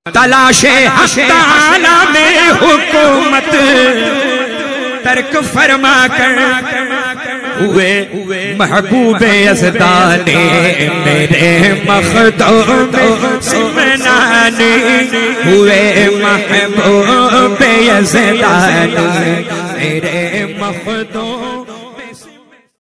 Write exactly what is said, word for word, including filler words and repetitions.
तलाशे हस्ताना में हुकूमत तर्क फरमा कर हुए महबूबे यज़दाने मेरे मखदूम सिमनाने हुए महबूबे यज़दाने मेरे मखदूम